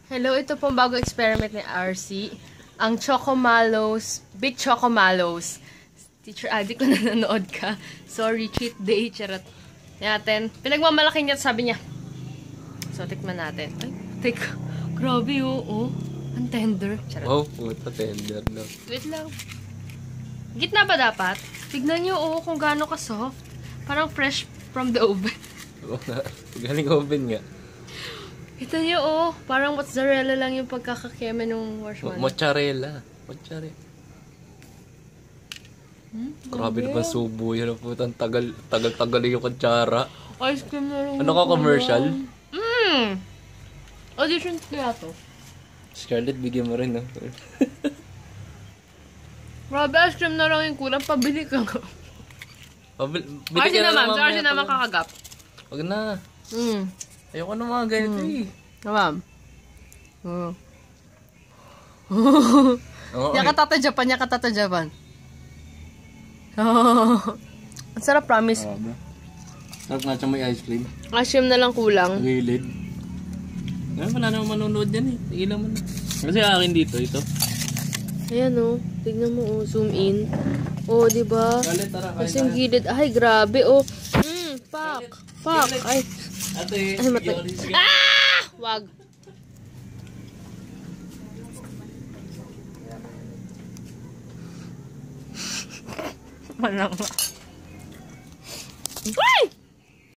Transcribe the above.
Hello, ito pong bagong experiment ni RC. Ang Chocomallows, Big Chocomallows. Teacher Addict na nanonood ka. Sorry, cheat day. Charot. Natin. Pinagmamalaki niya at sabi niya. So, tikman natin. Ay, teka. Grabe, oh. Ang tender. Charot. Oh, puta, tender na. Wait lang. Gitna ba dapat? Tignan niyo, kung gaano ka-soft. Parang fresh from the oven. Oo nga. Galing oven nga. Ito niyo, parang mozzarella lang yung pagkakakeme ng marshmallow. Mozzarella. Grabe naman subo yun. Putang tagal yung kutsara. Ice cream na lang. Ano ka, commercial? Audition kaya to. Scarlett, bigyan mo rin, no? Grabe, ice cream na lang yung kulang. Pabili ka nga. Bili ka na naman. Sa naman kakagap. Wag na. Ayoko na mga ganito eh. Ma'am. Oo. Yakatata Japan. Ang sarap, promise. Sarap nga siya may ice cream. Ice cream na lang kulang. Gilid. Ngayon, wala naman manonood yan eh. Tigilan mo na. Kasi akin dito, ito. Ayan tignan mo zoom in. Diba? Tara, Kasi yung gilid, ay grabe Pak. Ay. Ate, Ay, matay. Wag. Malang. Ay!